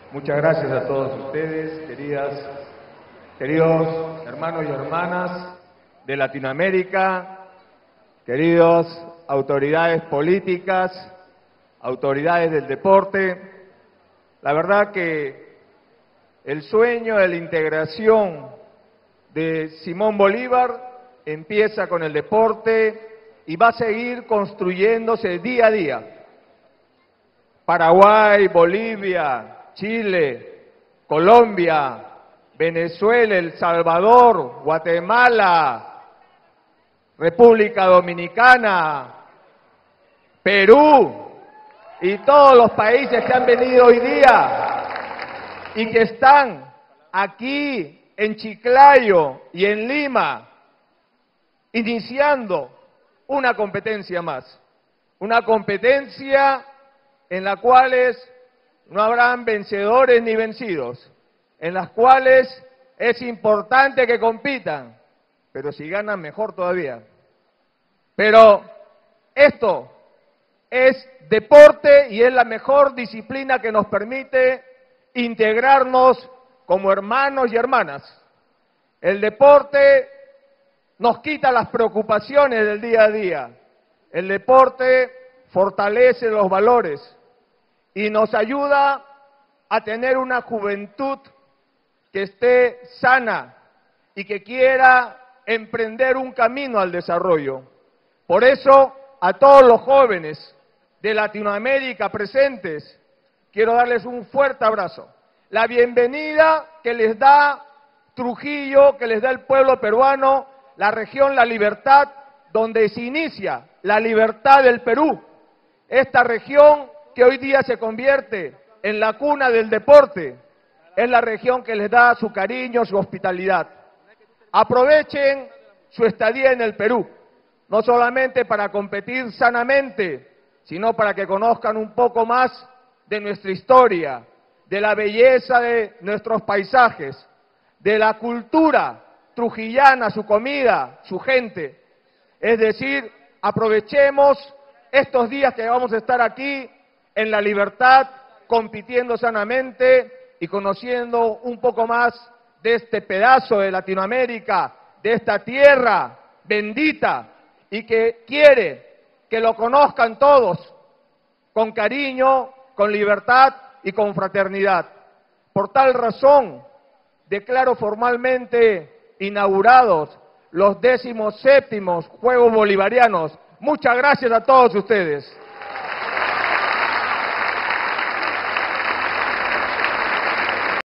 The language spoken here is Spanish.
Muchas gracias a todos ustedes, queridos hermanos y hermanas de Latinoamérica, queridos autoridades políticas, autoridades del deporte. La verdad que el sueño de la integración de Simón Bolívar empieza con el deporte y va a seguir construyéndose día a día. Paraguay, Bolivia, Chile, Colombia, Venezuela, El Salvador, Guatemala, República Dominicana, Perú y todos los países que han venido hoy día y que están aquí en Chiclayo y en Lima iniciando una competencia más, una competencia en la cual no habrán vencedores ni vencidos, en las cuales es importante que compitan, pero si ganan mejor todavía. Pero esto es deporte y es la mejor disciplina que nos permite integrarnos como hermanos y hermanas. El deporte nos quita las preocupaciones del día a día. El deporte fortalece los valores y nos ayuda a tener una juventud que esté sana y que quiera emprender un camino al desarrollo. Por eso, a todos los jóvenes de Latinoamérica presentes, quiero darles un fuerte abrazo. La bienvenida que les da Trujillo, que les da el pueblo peruano, la región La Libertad, donde se inicia la libertad del Perú. Esta región que hoy día se convierte en la cuna del deporte, es la región que les da su cariño, su hospitalidad. Aprovechen su estadía en el Perú, no solamente para competir sanamente, sino para que conozcan un poco más de nuestra historia, de la belleza de nuestros paisajes, de la cultura trujillana, su comida, su gente. Es decir, aprovechemos estos días que vamos a estar aquí en La Libertad, compitiendo sanamente y conociendo un poco más de este pedazo de Latinoamérica, de esta tierra bendita y que quiere que lo conozcan todos con cariño, con libertad y con fraternidad. Por tal razón, declaro formalmente inaugurados los 17º Juegos Bolivarianos. Muchas gracias a todos ustedes.